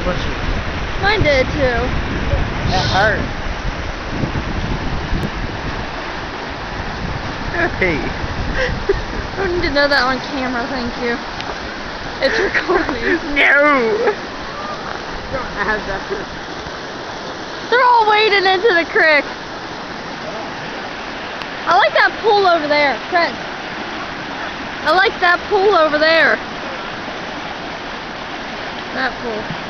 squishy. Mine did too. It hurt. Hey. I don't need to know that on camera, thank you. It's recording. No! They're all wading into the creek. I like that pool over there, Trent. I like that pool over there. That pool.